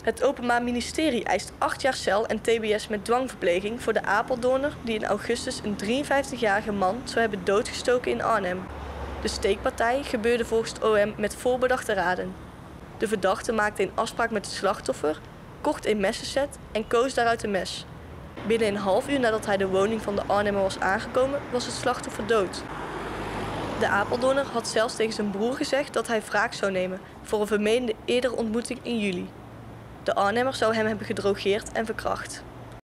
Het Openbaar Ministerie eist 8 jaar cel en tbs met dwangverpleging voor de Apeldoorner die in augustus een 53-jarige man zou hebben doodgestoken in Arnhem. De steekpartij gebeurde volgens het OM met voorbedachte raden. De verdachte maakte een afspraak met het slachtoffer, kocht een messenset en koos daaruit een mes. Binnen een half uur nadat hij de woning van de Arnhemmer was aangekomen, was het slachtoffer dood. De Apeldoorner had zelfs tegen zijn broer gezegd dat hij wraak zou nemen voor een vermeende eerdere ontmoeting in juli. De Arnhemmer zou hem hebben gedrogeerd en verkracht.